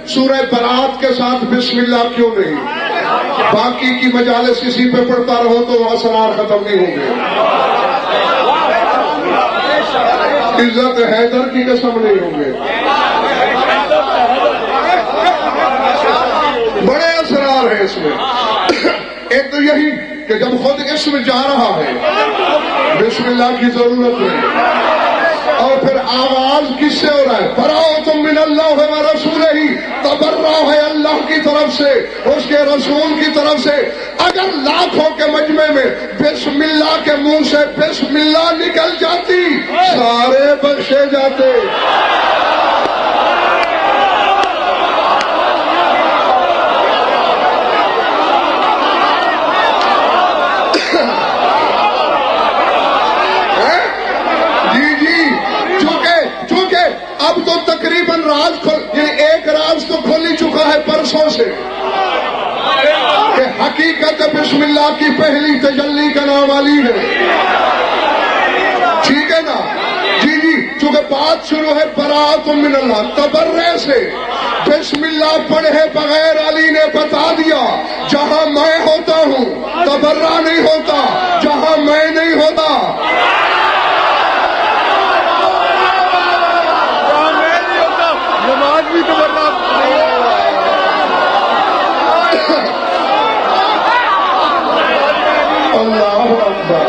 سورہ برات کے ساتھ بسم اللہ کیوں نہیں؟ باقی کی مجالس اسی پہ پڑھتا رہو تو اسرار ختم نہیں ہوں گے. عزت حیدر کی قسم نہیں ہوں گے. بڑے اسرار ہیں اس میں. ایک تو یہی کہ جب خود اسم جا رہا ہے بسم اللہ کی ضرورت نہیں. اور پھر آغاز کس سے ہو رہا ہے؟ براءۃ من اللہ و رسولہ. تبرع ہے اللہ کی طرف سے، اس کے رسول کی طرف سے. اگر لاکھوں کے مجمع میں بسم اللہ کے منہ سے بسم اللہ نکل جاتی سارے بخشے جاتے. اب تو تقریباً ایک راز تو کھول ہی چکا ہے پرسوں سے کہ حقیقت بسم اللہ کی پہلی تجلی کا نام علی ہے. ٹھیک ہے نا جی. چونکہ بات شروع ہے براءۃ من اللہ، تبرع سے. بسم اللہ پڑھے بغیر علی نے بتا دیا جہاں میں ہوتا ہوں تبرع نہیں ہوتا، جہاں میں نہیں ہوتا بھی تو اللہ اکبر.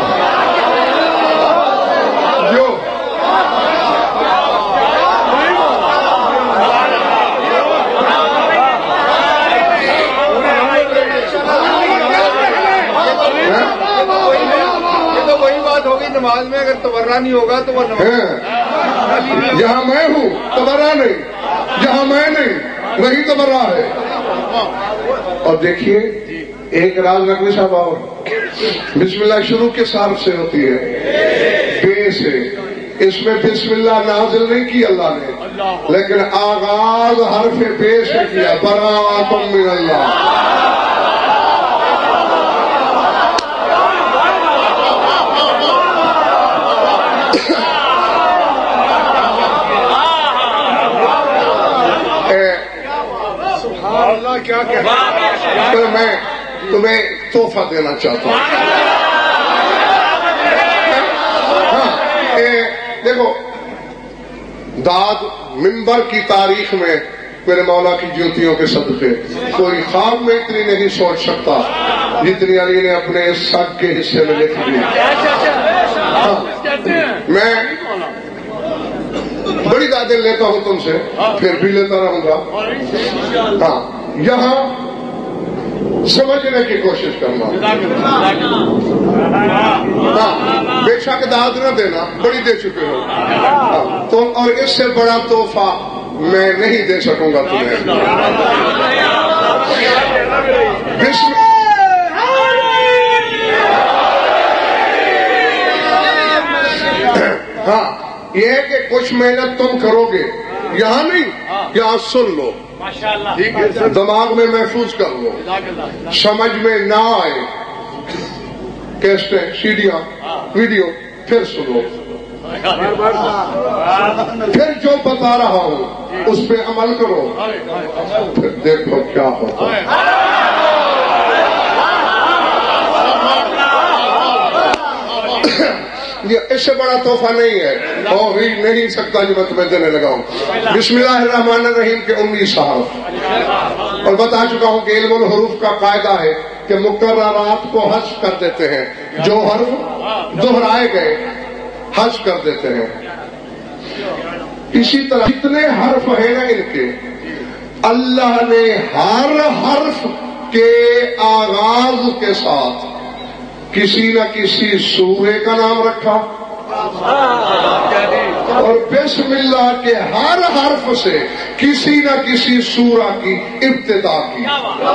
جو وہی بات ہوگی نماز میں، اگر تبرع نہیں ہوگا تو وہ جہاں میں ہوں تبرع نہیں، جہاں میں نہیں وہی تبرع ہے. اور دیکھیے ایک راز نقوی صاحب، اور بسم اللہ شروع کے حرف سے ہوتی ہے، بے سے. اس میں بسم اللہ نازل نہیں کی اللہ نے، لیکن آغاز حرف بے سے کیا. براءۃ من اللہ. تو میں تمہیں تحفہ دینا چاہتا ہوں. ہاں دیکھو، داد ممبر کی تاریخ میں میرے مولا کی جوتیوں کے صدقے کوئی خواب میں اتنی نہیں سوچ سکتا جتنی علی نے اپنے اس سگ کے حصے میں لکھ دی. میں بڑی دادیں لیتا ہوں تم سے، پھر بھی لیتا رہوں گا. ہاں یہاں سمجھنے کی کوشش کرنا. ہاں بے شک داد نہ دینا، بڑی دے چکے ہو تو، اور اس سے بڑا تحفہ میں نہیں دے سکوں گا تمہیں. ہاں یہ ہے کہ کچھ محنت تم کرو گے، یہاں نہیں، یہاں سن لو، دماغ میں محفوظ کر لو. سمجھ میں نہ آئے کیسٹیں، سیڈیاں، ویڈیو پھر سنو، پھر جو بتا رہا ہوں اس پہ عمل کرو، پھر دیکھو کیا ہوتا ہے. اس سے بڑا تحفہ نہیں ہے، ہو ہی نہیں سکتا جو میں تمہیں دینے لگا ہوں. بسم اللہ الرحمن الرحیم کے 19 حرف، اور بتا چکا ہوں کہ علم الحروف کا قاعدہ ہے کہ مقررات کو حذف کر دیتے ہیں، جو حرف دہرائے گئے حذف کر دیتے ہیں. اسی طرح جتنے حرف ہیں نا ان کے، اللہ نے ہر حرف کے آغاز کے ساتھ کسی نہ کسی سورے کا نام رکھا، اور بسم اللہ کے ہر حرف سے کسی نہ کسی سورہ کی ابتدا کی.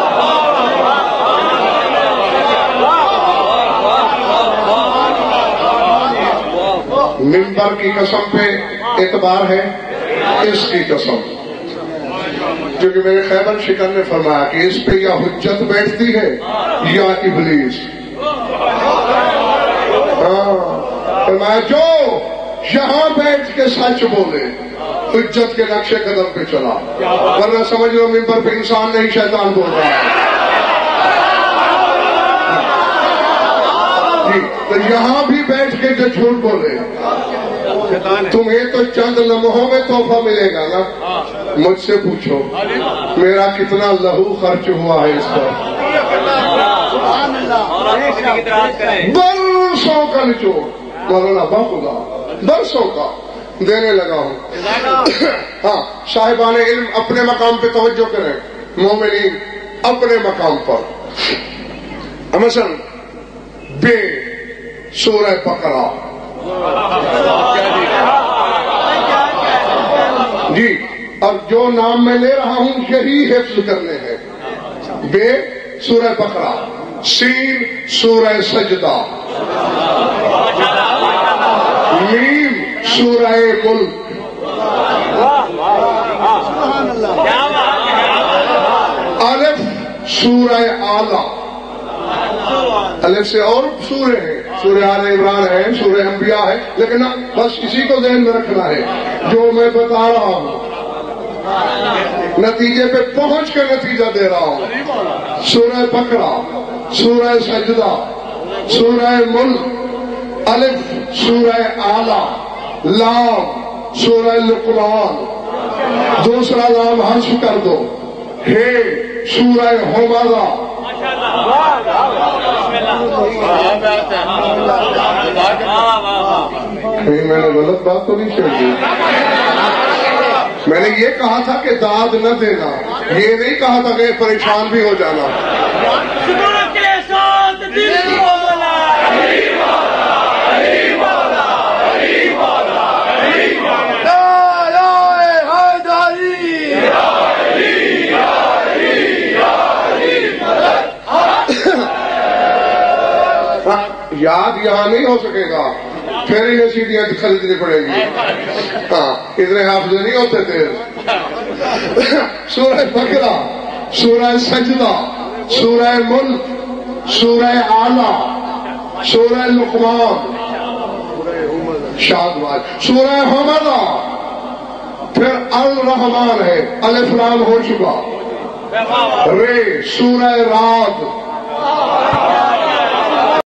منبر کی قسم پہ اعتبار ہے، اس کی قسم، کیونکہ میرے خیبر شکر نے فرمایا کہ اس پہ یا حجت بیٹھتی ہے یا ابلیس. فرمایا جو یہاں بیٹھ کے سچ بولے عزت کے نقشے قدم پہ چلا، ورنہ سمجھ لو ممبر پہ انسان نہیں شیطان بول رہا ہے۔ جی تو یہاں بھی بیٹھ کے جو جھوٹ بولے، تمہیں تو چند لمحوں میں تحفہ ملے گا نا، مجھ سے پوچھو میرا کتنا لہو خرچ ہوا ہے اس پر، برسوں کا نچوڑ مولانا باخدا، برسوں کا دینے لگا ہوں۔ ہاں صاحبان علم اپنے مقام پہ توجہ کریں، مومنین اپنے مقام پر۔ مثلا بے سورہ بقرہ، جی اب جو نام میں لے رہا ہوں یہی حفظ کرنے ہیں۔ بے سورہ بقرہ، سین سورہ سجدہ، میم سورہ ملک، الف سورہ آلہ، الف سے اور سورہ ہیں، سورہ آل عمران ہے، سورہ انبیاء ہے، لیکن بس اسی کو ذہن میں رکھنا ہے جو میں بتا رہا ہوں، نتیجے پہ پہنچ کر نتیجہ دے رہا ہوں۔ سورہ بقرہ، سورہ سجدہ، سورہ ملک، الف سورہ آلہ، لام سورہ لقمان، دوسرا لام حذف کر دو، ہے سورہ حمزہ، میں نے غلط بات تو نہیں چھیڑی؟ میں نے یہ کہا تھا کہ داد نہ دینا، یہ نہیں کہا تھا کہ پریشان بھی ہو جانا۔ یاد یہاں نہیں ہو سکے گا، پھر یہ سیڑھیاں خریدنی پڑے گی، ہاں اتنے حافظ نہیں ہوتے تھے۔ سورہ بقرہ، سورہ سجدہ، سورہ ملک، سورہ آلہ، سورہ لقمان، شاد باز، سورہ حمزہ، پھر الرحمن ہے، الف لام ہو چکا، رے سورہ رات،